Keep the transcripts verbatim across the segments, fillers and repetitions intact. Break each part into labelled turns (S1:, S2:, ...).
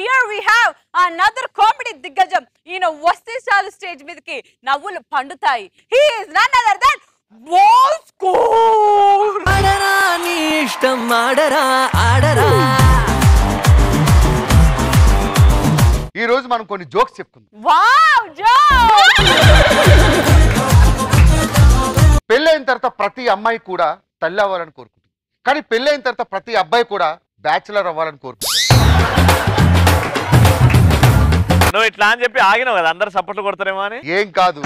S1: here we have another comedy దిగ్గజం. ఈయన వస్తే చాలు స్టేజ్ మీదకి నవ్వులు పండుతాయి. He is none other than Bhaskar.
S2: ఆడరా నీ ఇష్టం ఆడరా ఆడరా.
S3: ఈ రోజు మనం కొన్ని జోక్స్ చెప్పుకుందాం.
S1: Wow joke.
S3: పెళ్ళైన తర్వాత ప్రతి అమ్మాయి కూడా తల్లి అవ్వాలని కోరుకుంటుంది. కానీ పెళ్ళైన తర్వాత ప్రతి అబ్బాయి కూడా బ్యాచులర్ అవ్వాలని కోరుకుంటాడు.
S4: నువ్వు ఇట్లా అని చెప్పి ఆగినావు కదా, అందరు సపోర్ట్లు కొడతారేమో అని.
S3: ఏం కాదు.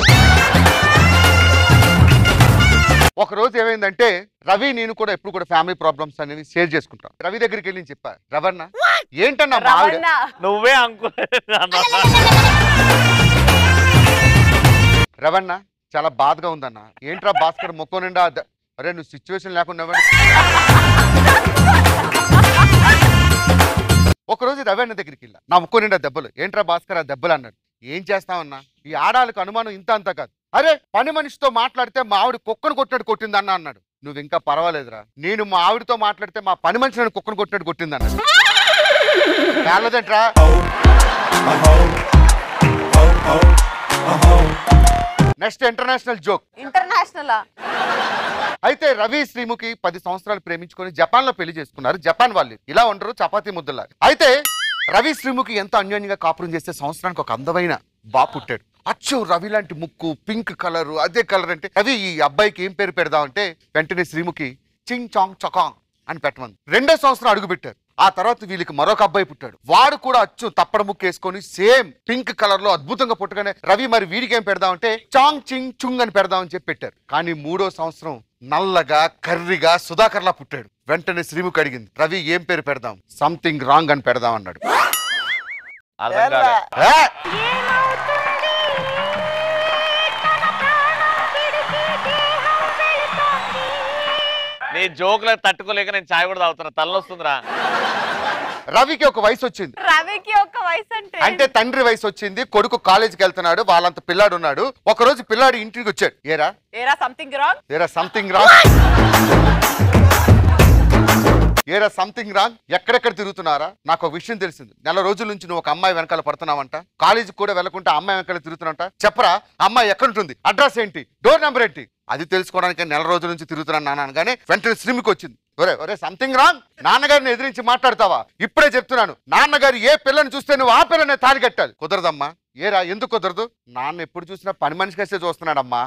S3: ఒక రోజు ఏమైందంటే రవి నేను కూడా ఎప్పుడు కూడా ఫ్యామిలీ ప్రాబ్లమ్స్ అనేవి షేర్ చేసుకుంటాం. రవి దగ్గరికి వెళ్ళి చెప్పా, రవణ ఏంటన్నా
S4: నువ్వే అంకు
S3: రవణ చాలా బాధగా ఉందన్న. ఏంట్రా భాస్కర్ మొక్క నిండా అరే నువ్వు సిచ్యువేషన్ లేకుండా. ఒకరోజు రవణ దగ్గరికి వెళ్ళా, నా ముక్కు నిండా దెబ్బలు. ఏంట్రా భాస్కర్ ఆ దెబ్బలు అన్నాడు. ఏం చేస్తామన్నా, ఈ ఆడాలకు అనుమానం ఇంత అంత కాదు. అరే పని మనిషితో మాట్లాడితే మా ఆవిడ కుక్కను కొట్టినట్టు కొట్టింది అన్న అన్నాడు. నువ్వు ఇంకా పర్వాలేదురా, నేను మా ఆవిడతో మాట్లాడితే మా పని మనిషి నన్ను కుక్కను కొట్టినట్టు కొట్టింది అన్నాడు. కాలేదంట్రా. Next international joke.
S1: ఇంటర్నేషనల్
S3: అయితే రవి శ్రీముఖి పది సంవత్సరాలు ప్రేమించుకొని జపాన్ లో పెళ్లి చేసుకున్నారు. జపాన్ వాళ్ళు ఇలా ఉండరు, చపాతీ ముద్దలా. అయితే రవి శ్రీముఖి ఎంతో అన్యోన్యంగా కాపురం చేస్తే సంవత్సరానికి ఒక అందమైన బాబు పుట్టాడు. అచ్చు రవి లాంటి ముక్కు, పింక్ కలర్, అదే కలర్. అంటే రవి ఈ అబ్బాయికి ఏం పేరు పెడదామంటే వెంటనే శ్రీముఖి చింగ్ చాంగ్ చకాంగ్ అని పెట్టమంది. రెండో సంవత్సరం అడుగు పెట్టారు. ఆ తర్వాత వీళ్ళకి మరొక అబ్బాయి పుట్టాడు. వాడు కూడా అచ్చు తప్పడ ముక్కు వేసుకొని సేమ్ పింక్ కలర్ లో అద్భుతంగా పుట్టగానే రవి మరి వీడికి ఏం పెడదామంటే చాంగ్ చింగ్ చుంగ్ అని పెడదామని చెప్పి పెట్టారు. కానీ మూడో సంవత్సరం నల్లగా కర్రిగా సుధాకర్లా పుట్టాడు. వెంటనే శ్రీముఖి అడిగింది, రవి ఏం పేరు పెడదాం? సంథింగ్ రాంగ్ అని పెడదాం అన్నాడు.
S4: నీ జోకులకు తట్టుకోలేక నేను చాయ్ కూడా తాగుతున్నా, తలనొస్తుందిరా.
S3: రవికి ఒక వయసు వచ్చింది.
S1: రవికి ఒక వయసు అంటే
S3: అంటే తండ్రి వయసు వచ్చింది, కొడుకు కాలేజీకి వెళ్తున్నాడు, వాళ్ళంత పిల్లాడు ఉన్నాడు. ఒక రోజు పిల్లాడు ఇంటికి వచ్చాడు. ఏరా
S1: ఏరా సంథింగ్ రాంగ్,
S3: ఏరా సంథింగ్ రాంగ్, ఏరా సంథింగ్ రాంగ్. ఎక్కడెక్కడ తిరుగుతున్నారా? నాకు ఒక విషయం తెలిసింది. నెల రోజుల నుంచి నువ్వు ఒక అమ్మాయి వెనకాల పడుతున్నావంట. కాలేజీకి కూడా వెళ్ళకుంటే అమ్మాయి వెనకాల తిరుగుతున్నావంట. చెప్పరా అమ్మాయి ఎక్కడుంటుంది, అడ్రస్ ఏంటి, డోర్ నెంబర్ ఏంటి? అది తెలుసుకోవడానికి నెల రోజుల నుంచి తిరుగుతున్నాను నాన్న అనగానే వెంటనే శ్రీముఖి వచ్చింది. ఒరే ఒరే సంథింగ్ రాంగ్, నాన్నగారిని ఎదిరించి మాట్లాడతావా? ఇప్పుడే చెప్తున్నాను, నాన్నగారు ఏ పిల్లని చూస్తే నువ్వు ఆ పిల్లనే తాళి కట్టాలి. కుదరదమ్మా. ఏరా ఎందుకు కుదరదు? నాన్న ఎప్పుడు చూసినా పని మనిషి కస్తే చూస్తున్నాడమ్మా.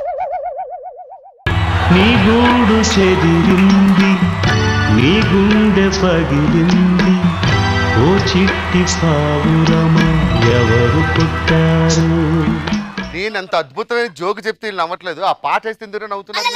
S5: నీ గూడు చెదిరింది, నీ గుండె పగిలింది, ఓ చిట్టి పావురమా ఎవరు పుట్టారు?
S3: నేనంత అద్భుతమైన జోకు చెప్తే వీళ్ళు నవ్వట్లేదు, ఆ పాట వేస్తే ఎందుకు నవ్వుతున్నారు?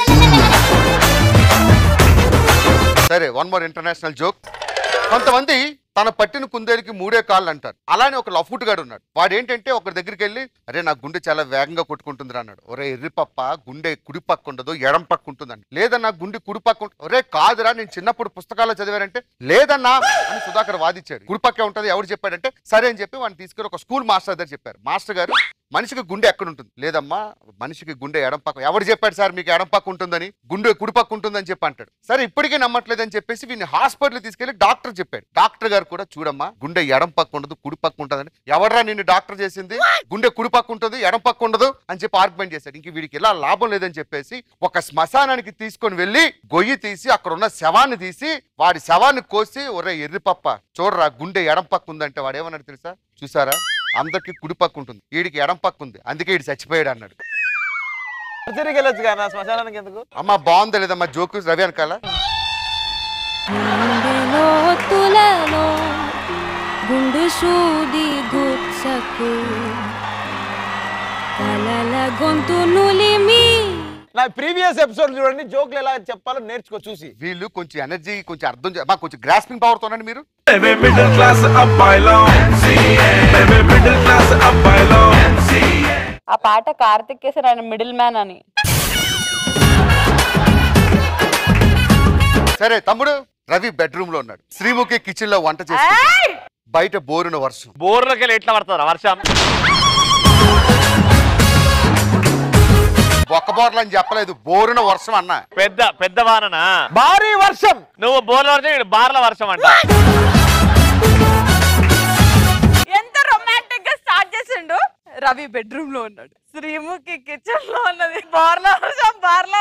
S3: సరే వన్ మోర్ ఇంటర్నేషనల్ జోక్. కొంతమంది తన పట్టిన కుందేలుకి మూడే కాళ్ళు అంటారు. అలానే ఒక లఫుట్ గాడు ఉన్నాడు. వాడు ఏంటంటే ఒకరి దగ్గరికి వెళ్ళి, అరే నా గుండె చాలా వేగంగా కొట్టుకుంటుంది అన్నాడు. ఒరే ఎర్రిపప్ప, గుండె కుడి పక్క ఉండదు ఎడం పక్క ఉంటుందండి. లేదన్నా గుండె కుడి పక్క ఉంటుంది. ఒరే కాదురా, నేను చిన్నప్పుడు పుస్తకాల్లో చదివానంటే. లేదన్నా అని సుధాకర్ వాదిచ్చాడు. కుడి పక్కే ఉంటుంది. ఎవరు చెప్పాడంటే సరే అని చెప్పి వాడిని తీసుకెళ్ళి ఒక స్కూల్ మాస్టర్ దగ్గర చెప్పారు. మాస్టర్ గారు మనిషికి గుండె ఎక్కడ ఉంటుంది? లేదమ్మా మనిషికి గుండె ఎడం పక్క. ఎవరు చెప్పాడు సార్ మీకు ఎడం పక్క ఉంటుందని? గుండె కుడి పక్క ఉంటుందని చెప్పి అంటాడు. సరే ఇప్పటికే నమ్మట్లేదని చెప్పేసి వీడిని హాస్పిటల్ తీసుకెళ్లి డాక్టర్ చెప్పాడు. డాక్టర్ గారు కూడా చూడమ్మా గుండె ఎడం పక్క ఉండదు కుడి పక్క ఉంటుందని. ఎవడరా నిన్ను డాక్టర్ చేసింది? గుండె కుడి పక్క ఉంటుంది ఎడం పక్క ఉండదు అని చెప్పి ఆర్గ్యుమెంట్ చేశాడు. ఇంక వీడికి ఇలా లాభం లేదని చెప్పేసి ఒక శ్మశానానికి తీసుకొని వెళ్ళి గొయ్యి తీసి అక్కడ ఉన్న శవాన్ని తీసి వాడి శవాన్ని కోసి, ఒరే ఎర్రిపప్ప చూడరా గుండె ఎడం పక్క ఉందంటే వాడు ఏమన్నాడు తెలుసా? చూసారా అందరికి కుడి పక్క ఉంటుంది, వీడికి ఎడం పక్క ఉంది, అందుకే వీడు చచ్చిపోయాడు అన్నాడు.
S4: శ్మశానానికి ఎందుకు?
S3: అమ్మ బాగుంది లేదమ్మా జోకు రవి అనకాల.
S6: గుండు సూది గుచ్చకు కలల గొంతు నులిమి.
S7: నా ప్రీవియస్ ఎపిసోడ్ చూడండి, జోక్లు ఎలా చెప్పాలో నేర్చుకో చూసి.
S3: వీళ్ళు కొంచెం ఎనర్జీ కొంచెం అర్థం మాకు కొంచెం గ్రాస్పింగ్ పవర్ తోనండి మీరు.
S1: ఆ పాట కార్తిక్ కేసర్ ఆయన మిడిల్ మ్యాన్ అని.
S3: సరే తమ్ముడు, రవి బెడ్రూమ్ లో ఉన్నాడు, శ్రీముఖి కిచెన్ లో వంట చేస్తుంది. బయట బోరున వర్షం.
S4: బోర్లకి వెళ్ళి ఎట్లా పడతారా వర్షం?
S3: ఒక్క బోర్లు అని చెప్పలేదు, బోరున వర్షం అన్నా.
S4: పెద్ద పెద్ద వాననా?
S7: భారీ వర్షం.
S4: నువ్వు బోర్ల వర్షం, బార్ల వర్షం అంట.
S1: రవి బెడ్రూమ్ లో ఉన్నాడు, శ్రీముఖి కిచెన్ లో ఉన్నది, బార్లా బార్లా.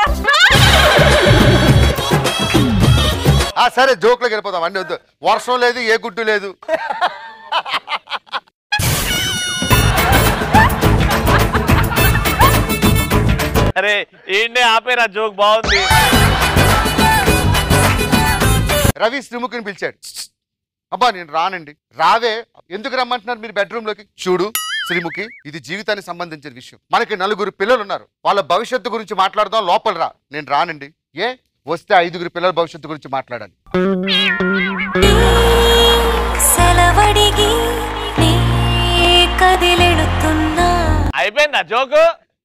S3: ఆ సరే జోక్లోకి వెళ్ళిపోతాం, అన్ని వద్దు. వర్షం లేదు, ఏ గుడ్డు లేదు.
S4: అరే ఏంటి ఆపేరా, జోక్ బాగుంది.
S3: రవి శ్రీముఖిని పిలిచాడు. అబ్బా నేను రానండి. రావే, ఎందుకు రమ్మంటున్నారు మీరు బెడ్రూమ్ లోకి? చూడు శ్రీముఖి, ఇది జీవితానికి సంబంధించిన విషయం. మనకి నలుగురు పిల్లలు ఉన్నారు, వాళ్ళ భవిష్యత్తు గురించి మాట్లాడదాం, లోపల రా. నేను రానండి. ఏ వస్తే ఐదుగురు పిల్లల భవిష్యత్తు గురించి మాట్లాడాలి.
S4: అయిపోయిందా జోకు?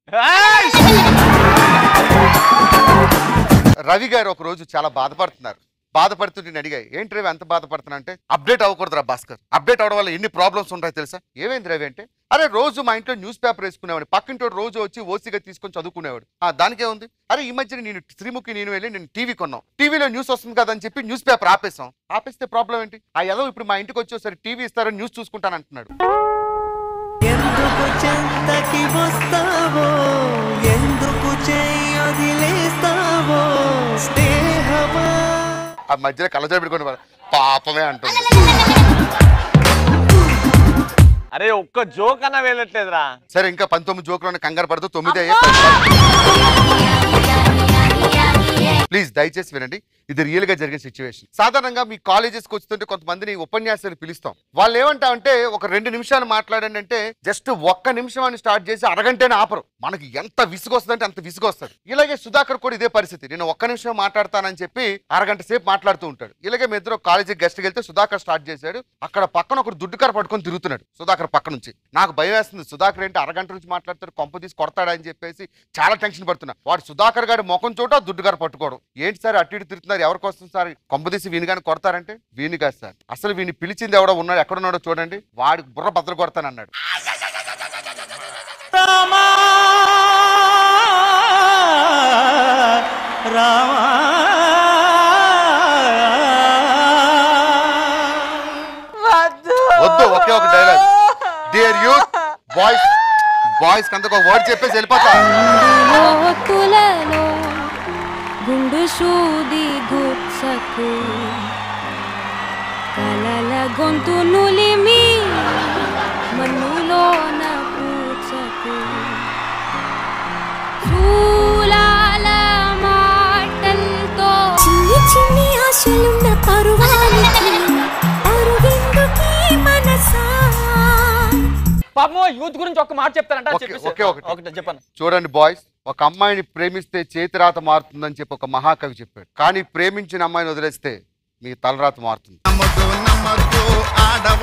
S3: రవి గారు ఒక రోజు చాలా బాధపడుతున్నారు. బాధపడుతూ నేను అడిగా, ఏంటి రవి అంత బాధపడుతున్నా అంటే, అప్డేట్ అవ్వకూడదురా భాస్కర్, అప్డేట్ అవడం వల్ల ఎన్ని ప్రాబ్లమ్స్ ఉంటాయో తెలుసా? ఏమైంది రవి అంటే, అరే రోజు మా ఇంట్లో న్యూస్ పేపర్ వేసుకునేవాడు, పక్కింటి రోజు వచ్చి ఓసీగా తీసుకొని చదువుకునేవాడు. ఆ దానికే ఉంది. అరే ఈ మధ్యన నేను శ్రీముఖి నేను వెళ్ళి నేను టీవీ కొన్నాం, టీవీలో న్యూస్ వస్తుంది కదా అని చెప్పి న్యూస్ పేపర్ ఆపేసాం. ఆపేస్తే ప్రాబ్లం ఏంటి? ఆ ఏదో ఇప్పుడు మా ఇంటికి వచ్చి ఒకసారి టీవీ ఇస్తారని న్యూస్ చూసుకుంటాను అంటున్నాడు.
S2: ఎందుకు చెంతకి వస్తావో, ఎందుకు చేయొదిలేస్తావో స్నేహమా.
S3: ఆ మధ్యలో కళ్ళజోడు పెట్టుకుని పాపమే అంటుంది.
S4: అరే ఒక్క జోక్ అన్నా వెళ్ళట్లేదురా.
S3: సరే ఇంకా పంతొమ్మిది జోకులు కంగారు పడుతూ తొమ్మిది అయ్యే. ప్లీజ్ దయచేసి వినండి, ఇది రియల్ గా జరిగే సిచ్యువేషన్. సాధారణంగా మీ కాలేజెస్కి వస్తుంటే కొంతమందిని ఉపన్యాసాలు పిలుస్తాం. వాళ్ళు ఏమంటారంటే ఒక రెండు నిమిషాలు మాట్లాడండి అంటే జస్ట్ ఒక్క నిమిషం అని స్టార్ట్ చేసి అరగంటనే ఆపరు. మనకి ఎంత విసుగు వస్తుందంటే అంత విసుగు వస్తుంది. ఇలాగే సుధాకర్ కూడా ఇదే పరిస్థితి. నేను ఒక్క నిమిషం మాట్లాడతానని చెప్పి అరగంట సేపు మాట్లాడుతూ ఉంటాడు. ఇలాగే మీ ఇద్దరు కాలేజీకి గెస్ట్కి వెళ్తే సుధాకర్ స్టార్ట్ చేశాడు. అక్కడ పక్కన ఒకరు దుడ్డుకార పట్టుకొని తిరుగుతున్నాడు సుధాకర్ పక్క నుంచి. నాకు భయం వేస్తుంది, సుధాకర్ ఏంటి అరగంట నుంచి మాట్లాడతాడు, కొంప తీసి కొడతాడా అని చెప్పేసి చాలా టెన్షన్ పడుతున్నా. వాడు సుధాకర్ గారి ముఖం చోట దుడ్డుగారు పట్టుకోవడం. ఏంటి సార్ అటు ఇటు తిరుగుతున్నారు, ఎవరికి వస్తుంది సార్, కొంపదీసి వీని కానీ కొడతారంటే? వీని కాదు సార్, అసలు వీని పిలిచింది ఎవడో ఉన్నాడు, ఎక్కడున్నాడో చూడండి, వాడికి బుర్ర బద్దలు కొడతానన్నాడు.
S2: రామా రామా
S3: వద్దు, ఒకే ఒక dialogue. Dear youth boys, boys కంతకు ఒక వర్డ్ చెప్పేసి వెళ్ళిపోతా.
S6: గుండు సూది గుచ్చకు కలల గొంతు నులిమి మన్నులోన పూచకు చూలాల మాటలతో చిన్ని చిన్ని ఆశలున్న పరువానికి అరువిందుకి మనసా.
S7: పాపం యూత్ గురించి ఒక మాట చెప్తానంట,
S3: ఒకే ఒకటి చెప్పాను. చూడండి బాయ్స్, ఒక అమ్మాయిని ప్రేమిస్తే చేతిరాత మారుతుందని చెప్పి ఒక మహాకవి చెప్పాడు. కానీ ప్రేమించిన అమ్మాయిని వదిలేస్తే మీ తలరాత మారుతుంది.